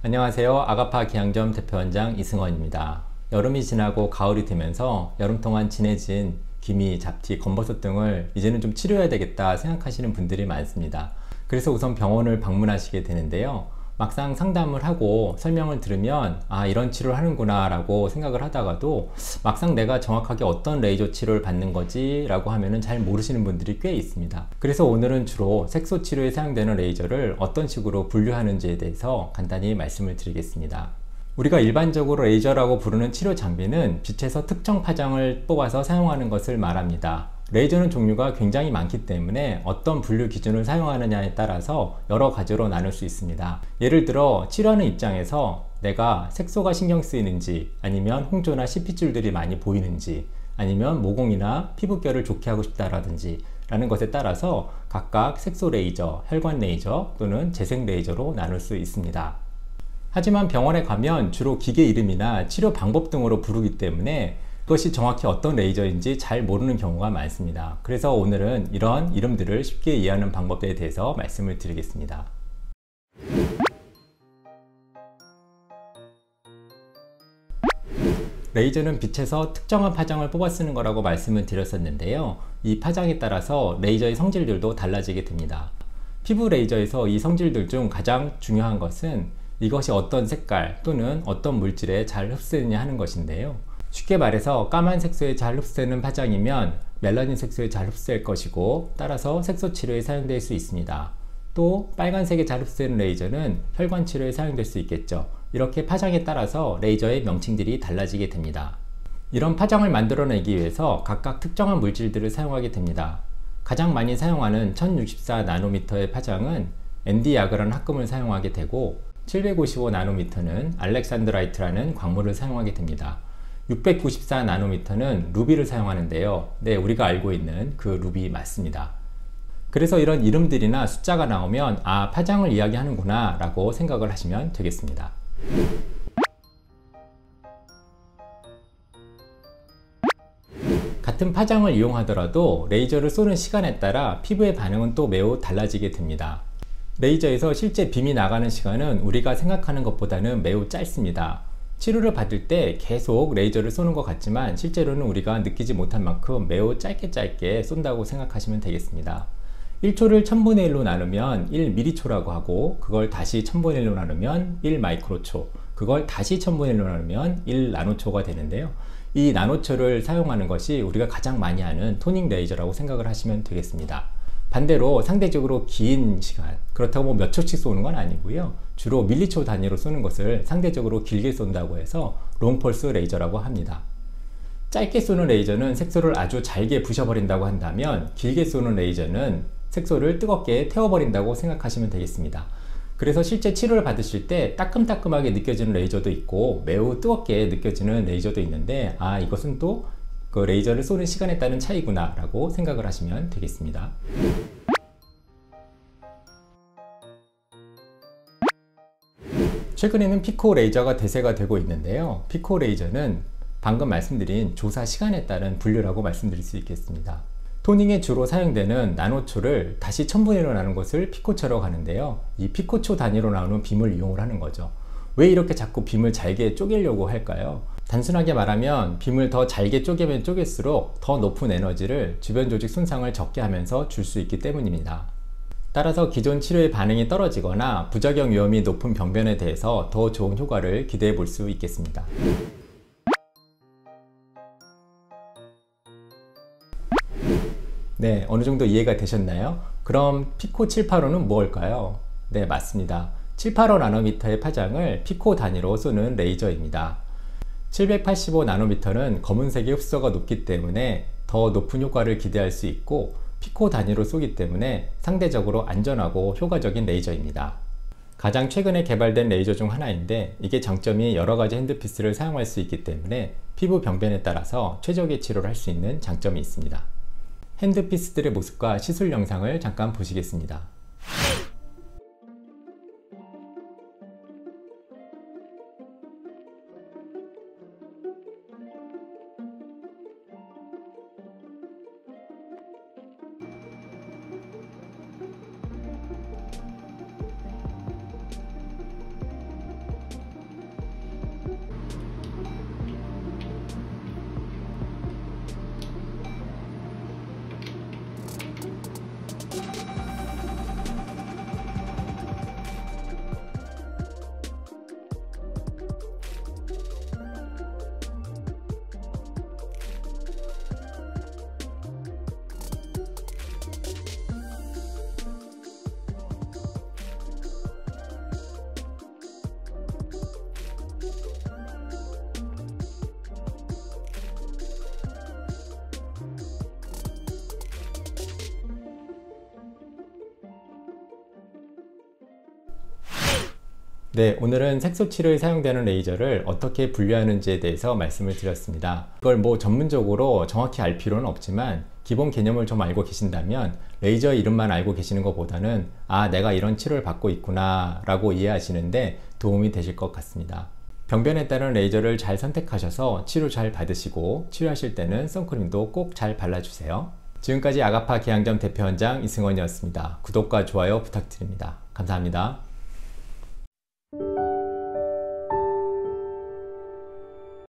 안녕하세요. 아가파 기양점 대표원장 이승원입니다. 여름이 지나고 가을이 되면서 여름 동안 진해진 기미, 잡티, 검버섯 등을 이제는 좀 치료해야 되겠다 생각하시는 분들이 많습니다. 그래서 우선 병원을 방문하시게 되는데요. 막상 상담을 하고 설명을 들으면 이런 치료를 하는구나 라고 생각을 하다가도 막상 내가 정확하게 어떤 레이저 치료를 받는 거지 라고 하면은 잘 모르시는 분들이 꽤 있습니다. 그래서 오늘은 주로 색소 치료에 사용되는 레이저를 어떤 식으로 분류하는지에 대해서 간단히 말씀을 드리겠습니다. 우리가 일반적으로 레이저라고 부르는 치료 장비는 빛에서 특정 파장을 뽑아서 사용하는 것을 말합니다. 레이저는 종류가 굉장히 많기 때문에 어떤 분류 기준을 사용하느냐에 따라서 여러 가지로 나눌 수 있습니다. 예를 들어 치료하는 입장에서 내가 색소가 신경 쓰이는지, 아니면 홍조나 CP줄들이 많이 보이는지, 아니면 모공이나 피부결을 좋게 하고 싶다라든지 라는 것에 따라서 각각 색소 레이저, 혈관 레이저 또는 재생 레이저로 나눌 수 있습니다. 하지만 병원에 가면 주로 기계 이름이나 치료 방법 등으로 부르기 때문에 그것이 정확히 어떤 레이저인지 잘 모르는 경우가 많습니다. 그래서 오늘은 이런 이름들을 쉽게 이해하는 방법에 대해서 말씀을 드리겠습니다. 레이저는 빛에서 특정한 파장을 뽑아 쓰는 거라고 말씀을 드렸었는데요. 이 파장에 따라서 레이저의 성질들도 달라지게 됩니다. 피부 레이저에서 이 성질들 중 가장 중요한 것은 이것이 어떤 색깔 또는 어떤 물질에 잘 흡수되느냐 하는 것인데요. 쉽게 말해서 까만 색소에 잘 흡수되는 파장이면 멜라닌 색소에 잘 흡수될 것이고, 따라서 색소 치료에 사용될 수 있습니다. 또 빨간색에 잘 흡수되는 레이저는 혈관 치료에 사용될 수 있겠죠. 이렇게 파장에 따라서 레이저의 명칭들이 달라지게 됩니다. 이런 파장을 만들어내기 위해서 각각 특정한 물질들을 사용하게 됩니다. 가장 많이 사용하는 1064나노미터의 파장은 엔디야그라는 합금을 사용하게 되고, 755나노미터는 알렉산드라이트라는 광물을 사용하게 됩니다. 694나노미터는 루비를 사용하는데요. 네, 우리가 알고 있는 그 루비 맞습니다. 그래서 이런 이름들이나 숫자가 나오면 파장을 이야기하는구나 라고 생각을 하시면 되겠습니다. 같은 파장을 이용하더라도 레이저를 쏘는 시간에 따라 피부의 반응은 또 매우 달라지게 됩니다. 레이저에서 실제 빔이 나가는 시간은 우리가 생각하는 것보다는 매우 짧습니다. 치료를 받을 때 계속 레이저를 쏘는 것 같지만 실제로는 우리가 느끼지 못한 만큼 매우 짧게 쏜다고 생각하시면 되겠습니다. 1초를 1000분의 1로 나누면 1mcho라고 하고, 그걸 다시 1000분의 1로 나누면 1마이크로초, 그걸 다시 1000분의 1로 나누면 1나노초가 되는데요. 이 나노초를 사용하는 것이 우리가 가장 많이 하는 토닝 레이저라고 생각을 하시면 되겠습니다. 반대로 상대적으로 긴 시간, 그렇다고 몇 초씩 쏘는 건 아니고요. 주로 밀리초 단위로 쏘는 것을 상대적으로 길게 쏜다고 해서 롱펄스 레이저라고 합니다. 짧게 쏘는 레이저는 색소를 아주 잘게 부셔버린다고 한다면, 길게 쏘는 레이저는 색소를 뜨겁게 태워버린다고 생각하시면 되겠습니다. 그래서 실제 치료를 받으실 때 따끔따끔하게 느껴지는 레이저도 있고 매우 뜨겁게 느껴지는 레이저도 있는데, 이것은 또 그 레이저를 쏘는 시간에 따른 차이구나 라고 생각을 하시면 되겠습니다. 최근에는 피코 레이저가 대세가 되고 있는데요. 피코 레이저는 방금 말씀드린 조사 시간에 따른 분류라고 말씀드릴 수 있겠습니다. 토닝에 주로 사용되는 나노초를 다시 1000분의 1로 나눈 것을 피코초라고 하는데요. 이 피코초 단위로 나오는 빔을 이용을 하는 거죠. 왜 이렇게 자꾸 빔을 잘게 쪼개려고 할까요? 단순하게 말하면 빔을 더 잘게 쪼개면 쪼갤수록 더 높은 에너지를 주변 조직 손상을 적게 하면서 줄 수 있기 때문입니다. 따라서 기존 치료의 반응이 떨어지거나 부작용 위험이 높은 병변에 대해서 더 좋은 효과를 기대해 볼 수 있겠습니다. 네, 어느 정도 이해가 되셨나요? 그럼 피코 785는 무엇일까요? 네, 맞습니다. 785나노미터의 파장을 피코 단위로 쏘는 레이저입니다. 785나노미터는 검은색의 흡수가 높기 때문에 더 높은 효과를 기대할 수 있고, 피코 단위로 쏘기 때문에 상대적으로 안전하고 효과적인 레이저입니다. 가장 최근에 개발된 레이저 중 하나인데, 이게 장점이 여러가지 핸드피스를 사용할 수 있기 때문에 피부 병변에 따라서 최적의 치료를 할 수 있는 장점이 있습니다. 핸드피스들의 모습과 시술 영상을 잠깐 보시겠습니다. 네, 오늘은 색소 치료에 사용되는 레이저를 어떻게 분류하는지에 대해서 말씀을 드렸습니다. 이걸 뭐 전문적으로 정확히 알 필요는 없지만 기본 개념을 좀 알고 계신다면 레이저 이름만 알고 계시는 것보다는 아, 내가 이런 치료를 받고 있구나 라고 이해하시는데 도움이 되실 것 같습니다. 병변에 따른 레이저를 잘 선택하셔서 치료 잘 받으시고 치료하실 때는 선크림도 꼭 잘 발라주세요. 지금까지 아가파 계양점 대표원장 이승원이었습니다. 구독과 좋아요 부탁드립니다. 감사합니다.